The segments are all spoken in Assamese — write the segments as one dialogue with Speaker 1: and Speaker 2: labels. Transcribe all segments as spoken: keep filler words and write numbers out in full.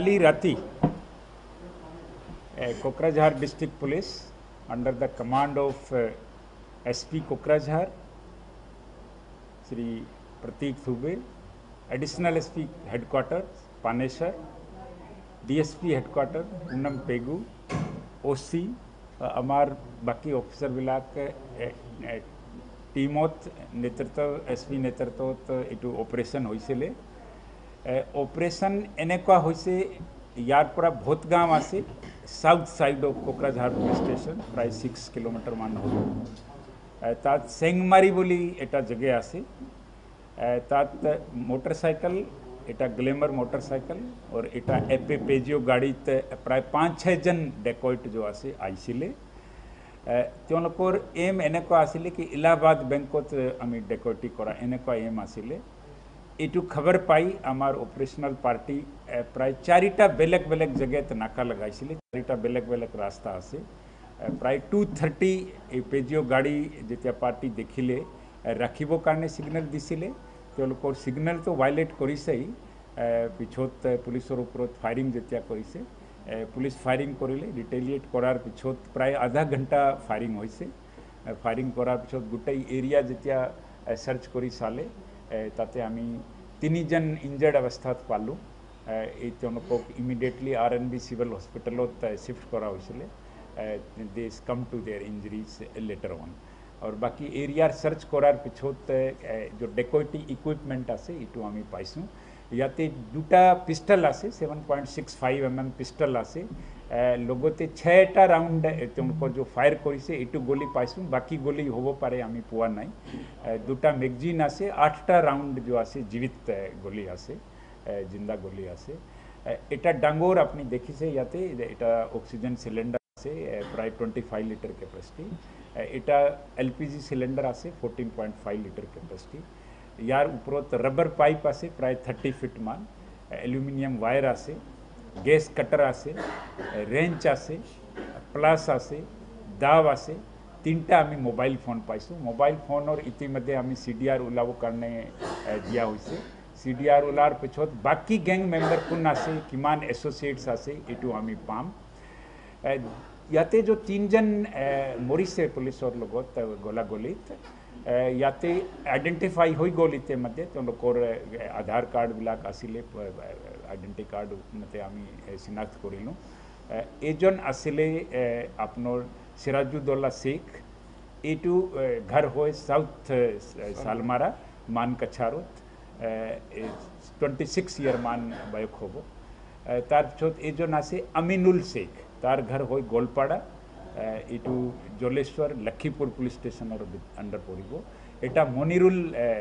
Speaker 1: काली राती Kokrajhar district police under the command of SP Kokrajhar Shri Pratik Thube, additional SP headquarter Panesar, DSP headquarter Poonam Pegu, OC आमार बाकी ऑफिसर बिलाक टीमत नेतृत्व एसपी नेतृत्वत एटू ऑपरेशन होइसिले। ऑपरेशन এনেকুৱা হৈছে ইয়াৰ পৰা ভোটগাঁও আছে south side of Kokrajhar police station প্ৰায় ছিক্স কিলোমিটাৰ মান হ'ব। তাত চেংমাৰি বুলি এটা জেগা আছে, তাত মোটৰচাইকেল এটা গ্লেমার মোটরসাইকেল और এটা এপে পেজিও গাড়ীতে প্ৰায় পাঁচ ছয়জন ডেকইট जो আছে আইছিলে। তেওঁলোকৰ এম এনেকুৱা আছিলে কি ইলাহাবাদ বেংকত আমি ডেকইটি কৰা এনেকুৱা এম আছিলে। एटू खबर पाई आमार ऑपरेशनल पार्टी प्राय चारिटा बेलेग बेलेग जगह नाका लगाइছিলে, चारिटा बेलेग बेलेग रास्ता आसे प्राय टू थार्टी पेजिओ गाड़ी जेतिया पार्टी देखिले राखिबो कारणे सिग्नल दिছিলে। তেওঁলোকৰ सिग्नल तो वायलेट কৰিছেই, পিছত পুলিচৰ ওপৰত ফায়াৰিং যেতিয়া কৰিছে, পুলিচ ফায়াৰিং কৰিলে। ৰিটেলিয়েট কৰাৰ পিছত প্ৰায় আধা ঘণ্টা ফায়াৰিং হৈছে। ফায়াৰিং কৰাৰ পিছত গোটেই এৰিয়া যেতিয়া সার্চ কৰি চালে তাতে আমি তিনিজন ইনজার্ড অবস্থাত পালোঁ। এই তেওঁলোকক immediately R N B civil হস্পিটেলত শিফট কৰা হৈছিলে। They came to their injuries later on. और बाकी एरियार सर्च करार पिछत जो डेकइटी इक्विपमेंट आसे इटू आमी पाइसूँ। याते दुटा पिस्टल आसे seven point six five M M pistol आसे लगते छटा राउंड तुमको जो फायर करिसे इटू गली पाइसूँ, बाकी गली होबो पारे आमी पुआ नाई। दुटा मैगजिन आसे आठटा राउंड जो आसे जीवित गली आसे, जिंदा गली आसे। एटा डांगोर अपनी देखी से याते एटा ऑक्सीजन सिलेंडर आसे प्राय ट्वेंटी फाइव लिटर कैपेसिटी। एटा एलपीजी सिलेंडर आसे fourteen point five litre capacity. यार उपरोत रबर पाइप आसे प्राय थर्टी फिट मान, एल्यूमिनियम वायर आसे, गैस कटर आसे, रेंच आसे, प्लास आसे, दाव आसे। तीनटा आमी मोबाइल फोन पाइसूँ। मोबाइल फोन और इतिमध्ये आमी सीडीआर उलाव करने दिया हुई। सीडीआर उलार पिछत बाकी गैंग मेम्बर कुन आसे किमान एसोसिएट्स आसे इटू आमी पाम। याते जो तीन जन मरिसे पुलिसर लगत गला गलित याते आइडेंटिफाई हो गल इतिमध्ये তেওঁলোকৰ आधार कार्ड बिलाक आसिले, आइडेंटिटी कार्ड मते आमी चिनाक्त करिलो। एजन आसिले आपनर सिराजुद्दौला शेख, एटू घर होय साउथ सालमारा मान कछारत, ट्वेंटी सिक्स ईयर मान बयक होबो। तार पिছত एजन आसे अमीनुल शेख, तार घर हो गोलपाड़ा, इटू Jaleshwar Lakhipur police station under पड़ब। एटा मनिरुल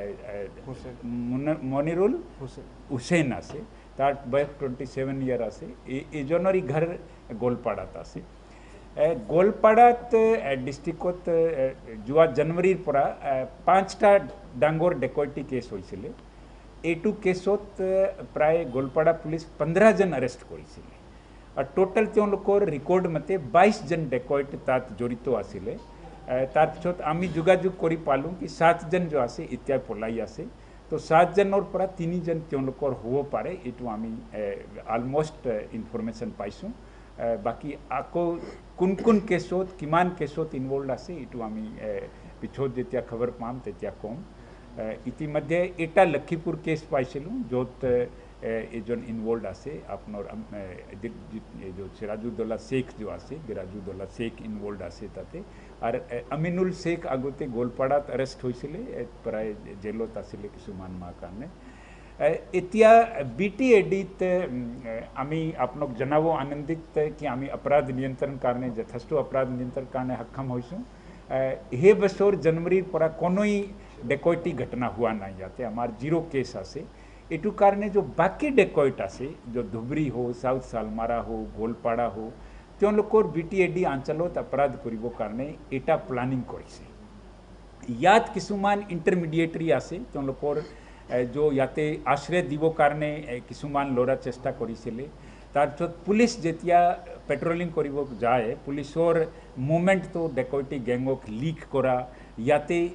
Speaker 1: मनिरुल हुसैन आसे, तार बयस ट्वेंटी सेवन ईयर आसे। एजनरी घर गोलपाड़ात आसे। गोलपाड़ात डिस्ट्रिक्ट जुआ जनवरीर परा पाँचटा डांगोर डेकइटी केस होइছিলে। एटू केसत प्राय गोलपाड़ा पुलिस पंद्रह जन अरेस्ट करिছিলে। और टोटल তেওঁলোকৰ रिकॉर्ड मते बाईस जन डेकइट तात जड़ित आसिले। तार पिছত आमी जोगाजोग करि पालूँ कि सात जन जो आसे इत्या पलाई आसे। तो सात जनर परा तीन जन তেওঁলোকৰ হ'ব पारे एटू आमी अलमोस्ट इनफरमेशन पाइसूँ। बाकी आको कुन कुन केसत किमान केसत इनवल्व आसे एटू आमी पिছত जेतिया खबर पाम तेतिया कम। इतिमध्ये एटा लखीपुर केस पाइছিলুँ য'ত एजन इनवल्व आसे आपनर जो सिराजुद्दौला शेख जो आसे सिराजुद्दौला शेख इनवल्व आसे ताते। और अमीनुल शेख आगते गोलपाड़ात अरेस्ट होइছিলে, प्राय जेलत आसिले किछुमान माह कारणे। एतिया बीटी एडित आमी आपनक जनाबो आनंदित कि आमी अपराध नियंत्रण कारणे यथेष्ट अपराध नियंत्रण कारणे सक्षम होइसूँ। हे बसर जनवरीर परा कोनोई डेकइटी घटना हुआ ना, याते आमार जीरो केस आसे। एटू कारणे जो बाकी डेकइट आसे जो धुबरी हो, साउथ सालमारा हो, गोलपाड़ा हो, তেওঁলোকৰ बीटीएडी आंचলত अपराध करिब कारणे एटा प्लानिंग करिছে। यात किछुमान इंटरमिडिएटरी आसे তেওঁলোকৰ जो याते आश्रय দিব कारणे किछुमान लड़ा चेष्टा करिছিলে। तार पिছত पुलिस जेतिया पेट्रोलिंग करिब जाए पुलिसर मुवमेंट तो डेकइटी गैंगक लिक करा, याते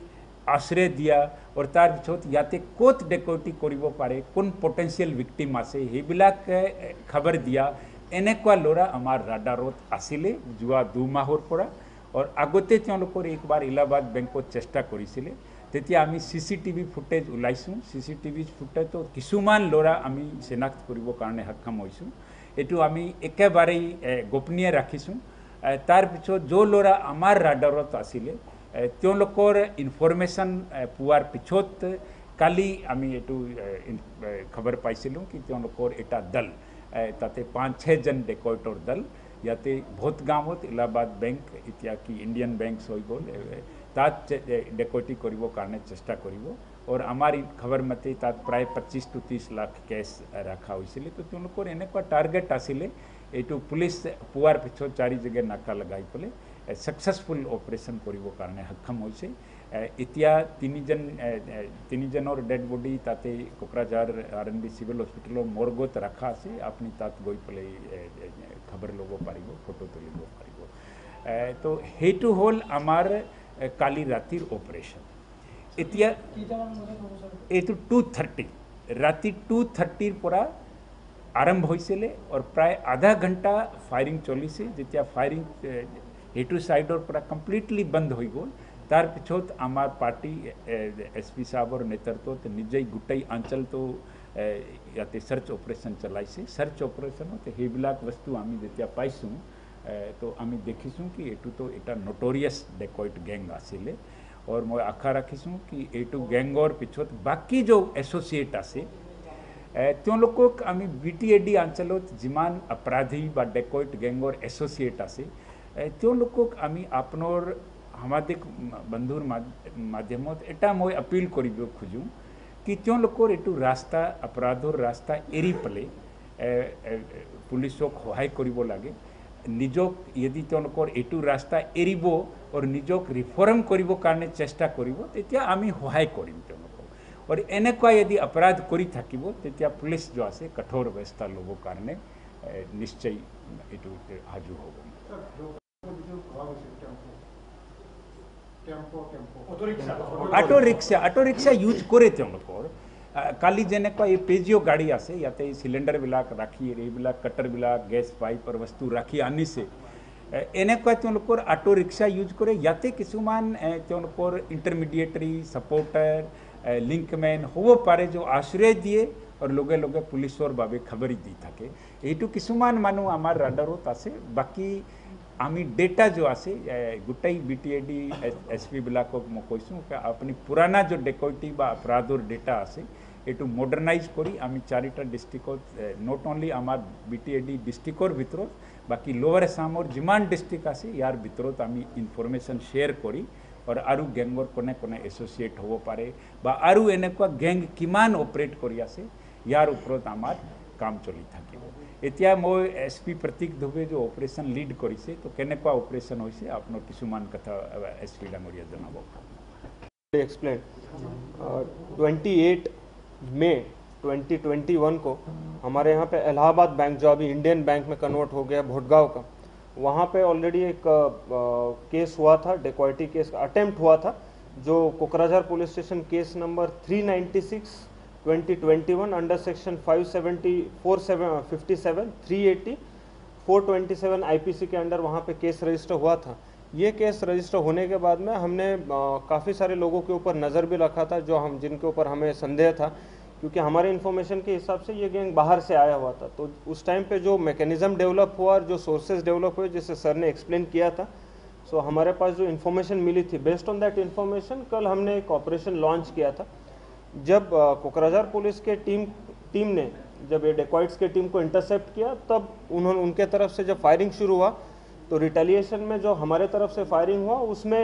Speaker 1: आश्रय दिया और तार पिछत याते कोत डेकॉइटी करिब पारे कोन पोटेंशियल विक्टिम आसे हेबिलाक खबर दिया এনেকুৱা ল'ৰা আমাৰ ৰাডাৰত আছিলে যোৱা দুমাহৰ পৰা और আগতে তেওঁলোকৰ একবাৰ ইলাহাবাদ বেংকত চেষ্টা কৰিছিলে তেতিয়া আমি সিসিটিভি ফুটেজ ওলাইছো সিসিটিভি ফুটেজত কিছুমান ল'ৰা আমি চিনাক্ত কৰিব কাৰণে সক্ষম হৈছো এটো আমি একেবাৰে গোপনীয় ৰাখিছো তাৰ পিছত যে ল'ৰা আমাৰ ৰাডাৰত আছিলে তেওঁলোকৰ ইনফৰমেশন পোৱাৰ পিছত কালি আমি এটো খবৰ পাইছিলো কি তেওঁলোকৰ এটা দল ताते पाँच छः जन डेकॉइटर दल याते बहुत गाँवत इलाहाबाद बैंक इत्यादि इंडियन बैंक हो गल तात डेकॉइटी करिब कारणे चेष्टा करिब और आमार खबर मते तात प्राय पच्चीस टू तीस लाख कैश रखा होइसिले तो তেওঁলোকৰ এনেকুৱা टार्गेट आसिले एटू पुलिस पुआर पिछत चारि जगह नाका लगाई पेले सक्सेसफुल ऑपरेशन करिब कारणे सक्षम होइसे इतिया तीनिजन तीनिजनर डेड बॉडी ताते Kokrajhar R N B civil hospital मर्गत रखा आसे अपनी तात गई पेले खबर लग पारिब फोटो तुलिब पारिब तो हेतु हल आमार काली रातिर ऑपरेशन इतिया एटू टू थार्टी राति टू थार्टिर परा आरम्भ होइसिले और प्राय आधा घंटा फायरिंग चलिसे जेतिया फायरिंग हेतु साइडर परा कम्प्लीटली बंद हो गल तार पिछत आमार पार्टी एस पी साहबर नेतृत्वत निजे गोटेई आंचल तो याते सर्च ऑपरेशन चलाइसे सर्च ऑपरेशन हेबिलाक वस्तु आमी जेतिया पाइसु तो आमी देखिसु कि एटू तो एटा नोटोरियस डेकॉइट गैंग आसिले और मैं आशा राखिसु कि एटू गैंगर पिछत बाकी जो एसोसिएट आसे তেওঁলোকক আমি বিটিএডি অঞ্চলত যিমান অপৰাধী বা ডেকॉइट গেংৰ এছ'চিয়েট আছে তেওঁলোকক আমি আপোনাৰ সামাজিক বন্ধুৰ মাধ্যমত এটা মই আপিল কৰিব খোজো কি তেওঁলোকৰ এটো ৰাস্তা অপৰাধৰ ৰাস্তা এৰি পেলে পুলিচক সহায় কৰিব লাগে নিজক যদি তেওঁলোকৰ এটো ৰাস্তা এৰিব আৰু নিজক ৰিফৰ্ম কৰিব কাৰণে চেষ্টা কৰিব তেতিয়া আমি সহায় কৰিম তেওঁলোকক और এনেকুৱা यदि अपराध करी থাকিব তেতিয়া पुलिस जो আছে कठोर व्यवस्था लोगों कारणे निश्चय एटू हाजू होबो auto rickshaw auto rickshaw use करे তেওঁলোকৰ কালি যেনেকুৱা এই পেজিও গাড়ী আছে ইয়াতে সিলিন্ডাৰ বিলাক ৰাখি এইবিলাক কাটাৰ বিলাক গেছ পাইপ আৰু বস্তু ৰাখি আনিছে এনেকুৱা তেওঁলোকৰ অটো ৰিক্সা यूज কৰে ইয়াতে কিছুমান তেওঁলোকৰ ইন্টারমিডিয়েটৰি সাপোর্টার लिंकमैन हो पारे जो आश्रय दिए और लोगे लोगे पुलिसर भावे खबरी दी थाके एटू किसुमान मानु आमार राडारत आसे बाकी आमी डेटा जो आसे गोटाई बीटीएडी एसपी बिलाকক मैं कैसु अपनी पुराना जो डेकॉइटी बा अपराधर डेटा आसे एटू मॉडर्नाइज करी आमी चारिटा डिस्ट्रिक्ट नॉट ओनली आमार बीटीएडी डिस्ट्रिक्टर भितरत बाकी लोअर आसामर जिमान डिस्ट्रिक्ट आसे यार भितरत आमी इनफरमेशन शेयर करी और आरु गैंगर कोने कोने एसोसिएट हो पारे बा आरु এনেকুৱা गैंग किमान ऑपरेट करि आसे यार उपरत आमार काम चली থাকিব এতিয়া মই एसपी प्रतीक दुबे जो ऑपरेशन लीड करिसे तो केनेকুৱা ऑपरेशन होइसे आपनो किसुमान कथा एसपी डांगरिया जनाबो
Speaker 2: एक्सप्लेन अट्ठाईस मई ट्वेंटी ट्वेंटी वन को हमारे यहाँ पे इलाहाबाद बैंक जो अभी इंडियन बैंक में कन्वर्ट हो गया भोटगांव का वहाँ पे ऑलरेडी एक आ, केस हुआ था डेकॉइटी केस का अटेम्प्ट हुआ था जो Kokrajhar police station case number तीन सौ छियानवे twenty twenty one under section five seventy four seven fifty seven three eighty four twenty seven IPC के अंडर वहाँ पे केस रजिस्टर हुआ था। ये केस रजिस्टर होने के बाद में हमने काफ़ी सारे लोगों के ऊपर नज़र भी रखा था जो हम जिनके ऊपर हमें संदेह था क्योंकि हमारे इन्फॉर्मेशन के हिसाब से ये गैंग बाहर से आया हुआ था। तो उस टाइम पे जो मैकेनिज्म डेवलप हुआ और जो सोर्सेज डेवलप हुए जैसे सर ने एक्सप्लेन किया था सो हमारे पास जो इन्फॉर्मेशन मिली थी बेस्ड ऑन दैट इन्फॉर्मेशन कल हमने एक ऑपरेशन लॉन्च किया था। जब कोकराझार पुलिस के टीम टीम ने जब ये डेकॉइट्स के टीम को इंटरसेप्ट किया तब उन्होंने उनके तरफ से जब फायरिंग शुरू हुआ तो रिटेलिएशन में जो हमारे तरफ से फायरिंग हुआ उसमें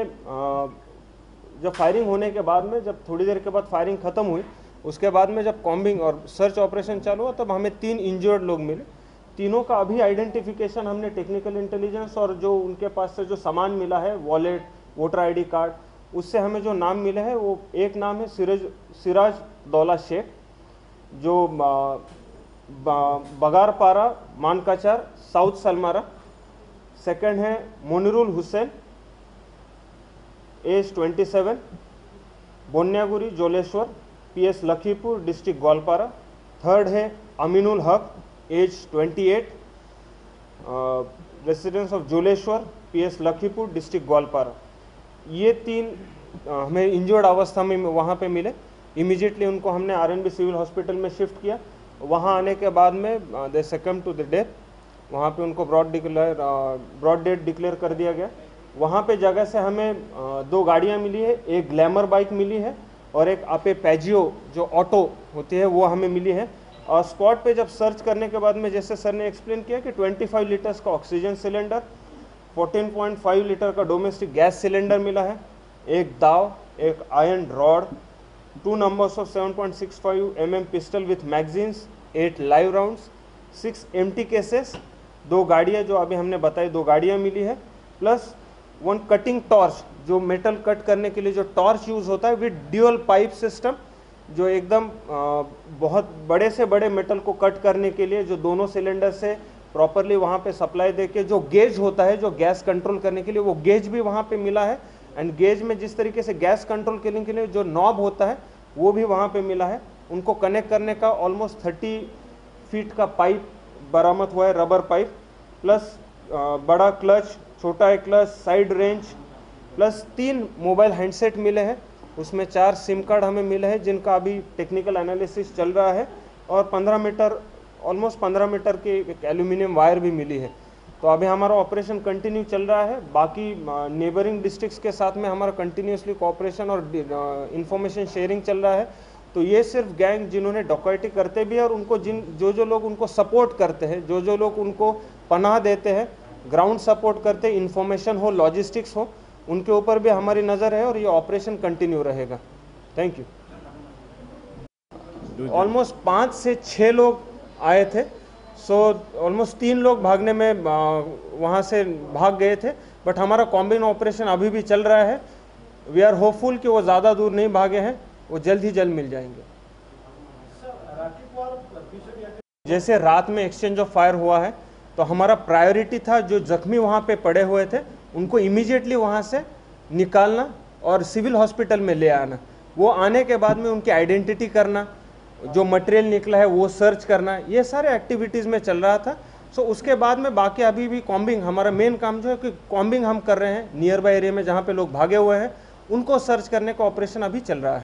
Speaker 2: जब फायरिंग होने के बाद में जब थोड़ी देर के बाद फायरिंग ख़त्म हुई उसके बाद में जब कॉम्बिंग और सर्च ऑपरेशन चालू हुआ तब हमें तीन इंजर्ड लोग मिले। तीनों का अभी आइडेंटिफिकेशन हमने टेक्निकल इंटेलिजेंस और जो उनके पास से जो सामान मिला है वॉलेट वोटर आईडी कार्ड उससे हमें जो नाम मिले हैं वो एक नाम है सिराज सिराज दौला शेख जो बगारपारा मानकाचार साउथ सलमारा। सेकंड है Monirul Hussain age twenty seven Bonyaguri Joleshwar P S Lakhipur district Goalpara. Third है Aminul Haque age twenty eight residence of Joleshwar P S Lakhipur district Goalpara. ये तीन uh, हमें इंजर्ड अवस्था में वहाँ पे मिले। इमीडिएटली उनको हमने R N B civil hospital में शिफ्ट किया। वहाँ आने के बाद में दे सकम टू द डेथ, वहाँ पे उनको brought declare brought death declare कर दिया गया। वहाँ पे जगह से हमें uh, दो गाड़ियाँ मिली है, एक ग्लैमर बाइक मिली है और एक आपे पैजियो जो ऑटो होती है वो हमें मिली है। और स्पॉट पे जब सर्च करने के बाद में जैसे सर ने एक्सप्लेन किया कि पच्चीस लीटर्स का ऑक्सीजन सिलेंडर, चौदह पॉइंट पाँच लीटर का डोमेस्टिक गैस सिलेंडर मिला है, एक दाव, एक iron rod, two numbers of seven point six five M M pistol with magazines, eight live rounds, six empty cases, दो गाड़ियाँ जो अभी हमने बताई दो गाड़ियाँ मिली है, प्लस वन कटिंग टॉर्च जो मेटल कट करने के लिए जो टॉर्च यूज़ होता है विद ड्यूअल पाइप सिस्टम, जो एकदम बहुत बड़े से बड़े मेटल को कट करने के लिए जो दोनों सिलेंडर से प्रॉपरली वहाँ पे सप्लाई देके जो गेज होता है जो गैस कंट्रोल करने के लिए वो गेज भी वहाँ पे मिला है। एंड गेज में जिस तरीके से गैस कंट्रोल करने के लिए जो नॉब होता है वो भी वहाँ पे मिला है। उनको कनेक्ट करने का ऑलमोस्ट थर्टी फीट का पाइप बरामद हुआ है, रबर पाइप, प्लस बड़ा क्लच, छोटा क्लच, साइड रेंज, प्लस तीन मोबाइल हैंडसेट मिले हैं। उसमें चार सिम कार्ड हमें मिले हैं जिनका अभी टेक्निकल एनालिसिस चल रहा है, और पंद्रह मीटर ऑलमोस्ट पंद्रह मीटर की एक एल्यूमिनियम वायर भी मिली है। तो अभी हमारा ऑपरेशन कंटिन्यू चल रहा है। बाकी नेबरिंग डिस्ट्रिक्ट्स के साथ में हमारा कंटिन्यूसली कोऑपरेशन और इंफॉर्मेशन शेयरिंग चल रहा है। तो ये सिर्फ गैंग जिन्होंने डकैती करते भी है और उनको जिन जो जो लोग उनको सपोर्ट करते हैं, जो जो लोग उनको पनाह देते हैं, ग्राउंड सपोर्ट करते, इंफॉर्मेशन हो, लॉजिस्टिक्स हो, उनके ऊपर भी हमारी नज़र है और ये ऑपरेशन कंटिन्यू रहेगा। Thank you. ऑलमोस्ट पाँच से छः लोग आए थे, सो ऑलमोस्ट तीन लोग भागने में वहाँ से भाग गए थे, बट हमारा कॉम्बिन ऑपरेशन अभी भी चल रहा है। वी आर होपफुल कि वो ज़्यादा दूर नहीं भागे हैं, वो जल्द ही जल्द मिल जाएंगे। जैसे रात में एक्सचेंज ऑफ फायर हुआ है तो हमारा प्रायोरिटी था जो जख्मी वहाँ पे पड़े हुए थे उनको इमीडिएटली वहाँ से निकालना और सिविल हॉस्पिटल में ले आना। वो आने के बाद में उनकी आइडेंटिटी करना, जो मटेरियल निकला है वो सर्च करना, ये सारे एक्टिविटीज़ में चल रहा था। सो उसके बाद में बाकी अभी भी कॉम्बिंग, हमारा मेन काम जो है कि कॉम्बिंग हम कर रहे हैं नियर बाय एरिया में जहाँ पे लोग भागे हुए हैं, उनको सर्च करने का ऑपरेशन अभी चल रहा है।